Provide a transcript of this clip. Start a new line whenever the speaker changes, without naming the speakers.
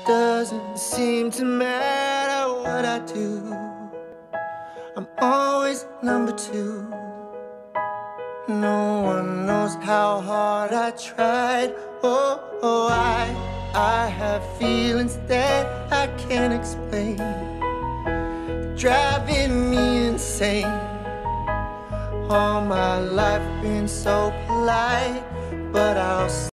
Doesn't seem to matter what I do, I'm always number two. No one knows how hard I tried. Oh, I have feelings that I can't explain, driving me insane. All my life been so polite, but I'll